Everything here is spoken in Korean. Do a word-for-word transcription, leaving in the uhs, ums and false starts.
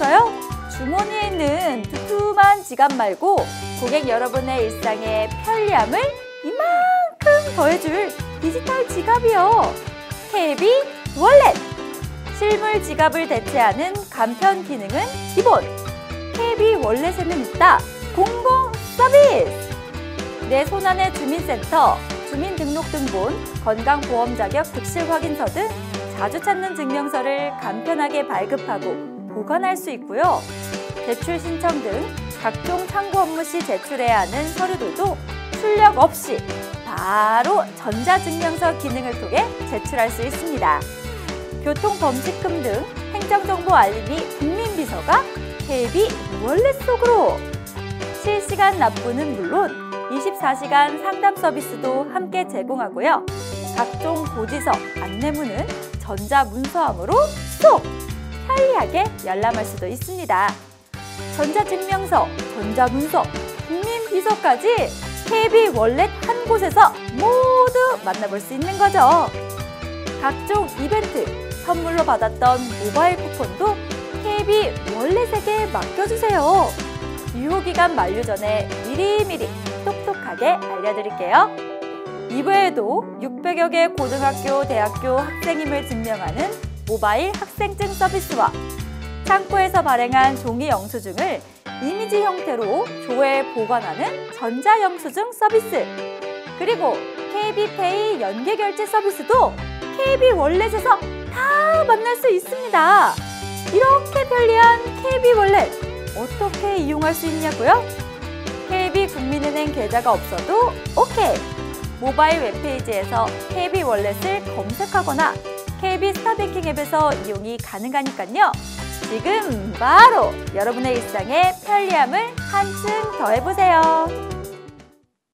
보셨어요? 주머니에 있는 두툼한 지갑 말고 고객 여러분의 일상에 편리함을 이만큼 더해줄 디지털 지갑이요. 케이비 월렛! 실물 지갑을 대체하는 간편 기능은 기본! 케이비 월렛에는 있다! 공공 서비스! 내 손안의 주민센터, 주민등록등본, 건강보험 자격 득실 확인서 등 자주 찾는 증명서를 간편하게 발급하고 보관할 수 있고요. 대출 신청 등 각종 창구 업무 시 제출해야 하는 서류들도 출력 없이 바로 전자증명서 기능을 통해 제출할 수 있습니다. 교통범칙금 등 행정정보 알림이 국민비서가 케이비 월렛 속으로! 실시간 납부는 물론 이십사 시간 상담 서비스도 함께 제공하고요. 각종 고지서, 안내문은 전자문서함으로 쏙! 편리하게 열람할 수도 있습니다. 전자증명서, 전자문서, 국민비서까지 케이비 월렛 한 곳에서 모두 만나볼 수 있는 거죠. 각종 이벤트, 선물로 받았던 모바일 쿠폰도 케이비 월렛에게 맡겨주세요. 유효기간 만료 전에 미리미리 똑똑하게 알려드릴게요. 이외에도 육백여 개 고등학교, 대학교 학생임을 증명하는 모바일 학생증 서비스와 창구에서 발행한 종이 영수증을 이미지 형태로 조회에 보관하는 전자영수증 서비스, 그리고 케이비페이 연계결제 서비스도 케이비 월렛에서 다 만날 수 있습니다. 이렇게 편리한 케이비 월렛 어떻게 이용할 수 있냐고요? 케이비 국민은행 계좌가 없어도 오케이! 모바일 웹페이지에서 케이비 월렛을 검색하거나 케이비 스타뱅킹 앱에서 이용이 가능하니까요. 지금 바로 여러분의 일상에 편리함을 한층 더해보세요.